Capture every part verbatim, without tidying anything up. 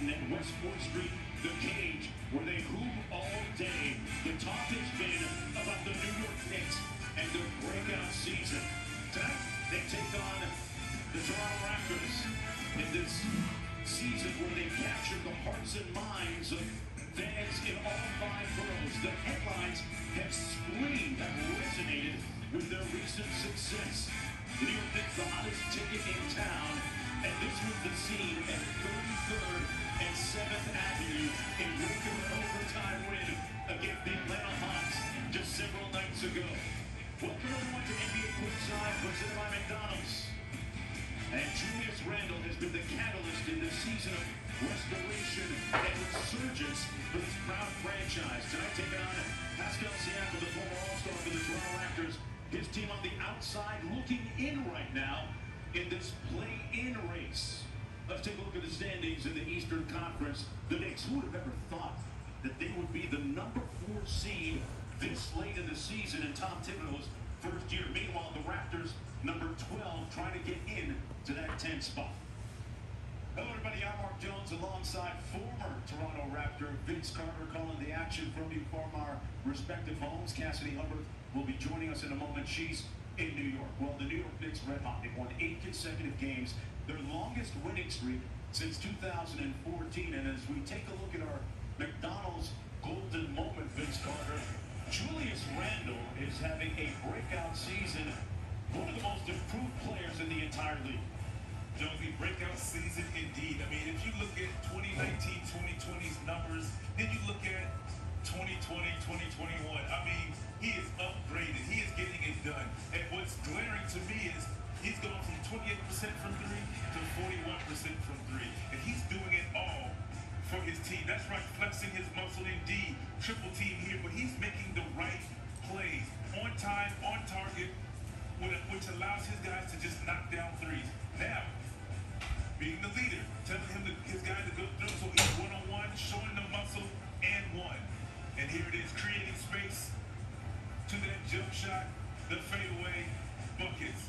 Manhattan at West fourth Street, the Cage, where they hoop all day. The talk has been about the New York Knicks and their breakout season. Tonight, they take on the Toronto Raptors in this season where they captured the hearts and minds of fans in all five boroughs. The headlines have screamed, have resonated with their recent success. The New York Knicks, the hottest ticket in town, and this was the scene at thirty-third and seventh Avenue in regular overtime win against the Atlanta Hawks just several nights ago. Welcome everyone to N B A Courtside, presented by McDonald's. And Julius Randle has been the catalyst in this season of restoration and resurgence for this proud franchise. Tonight taking on Pascal Siakam, the former All-Star for the Toronto Raptors. His team on the outside looking in right now in this play-in race. Let's take a look at the standings in the Eastern Conference. The Knicks, who would have ever thought that they would be the number four seed this late in the season in Tom Thibodeau's first year? Meanwhile, the Raptors, number twelve, trying to get in to that ten spot. Hello everybody, I'm Mark Jones alongside former Toronto Raptor Vince Carter calling the action from you from our respective homes. Cassidy Hubbard will be joining us in a moment. She's in New York. Well, the New York Knicks red hot. They've won eight consecutive games, their longest winning streak since two thousand fourteen. And as we take a look at our McDonald's golden moment, Vince Carter, Julius Randle is having a breakout season, one of the most improved players in the entire league. Jonesy, breakout season indeed. I mean, if you look at twenty nineteen twenty twenty's numbers, then you look at twenty twenty twenty twenty-one, I mean, he is upgraded. He is getting it done. And what's glaring to me is he's going from twenty-eight percent from three to forty-one percent from three. And he's doing it all for his team. That's right, flexing his muscle indeed. Triple team here, but he's making the right plays. On time, on target, which allows his guys to just knock down threes. Now, being the leader, telling him to, his guys to go through, so he's one-on-one, showing the muscle, and one. And here it is, creating space to that jump shot, the fadeaway buckets.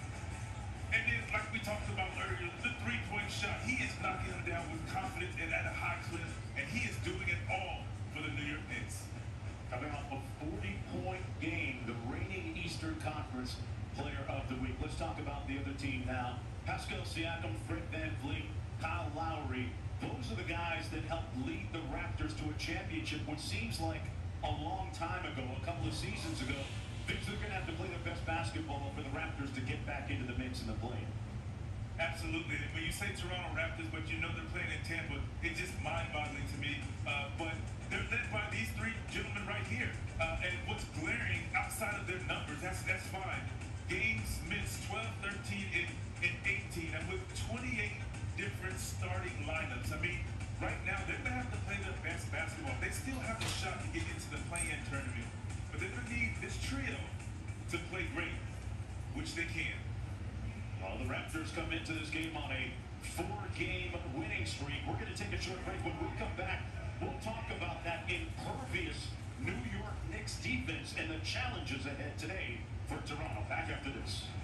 And then, like we talked about earlier, the three-point shot, he is knocking them down with confidence and at a high clip, and he is doing it all for the New York Knicks. Coming off a forty-point game, the reigning Eastern Conference Player of the Week. Let's talk about the other team now. Pascal Siakam, Fred VanVleet, Kyle Lowry. Those are the guys that helped lead the Raptors to a championship, which seems like a long time ago, a couple of seasons ago. They're going to have to play their best basketball for the Raptors to get back into the mix in the play. Absolutely. When you say Toronto Raptors, but you know they're playing in Tampa, it's just mind-boggling to me. Uh, but they're led by these three gentlemen right here. Uh, and what's glaring outside of their numbers, that's that's fine. Games missed twelve, thirteen, and, and eighteen, and with twenty-eight different starting lineups. I mean, right now, they're going to have to play their best basketball. They still have a shot to get into the play-in tournament, but they're going to need this trio to play great, which they can. Well, the Raptors come into this game on a four-game winning streak. We're going to take a short break. When we come back, we'll talk about that impervious New York Knicks defense and the challenges ahead today for Toronto. Back after this.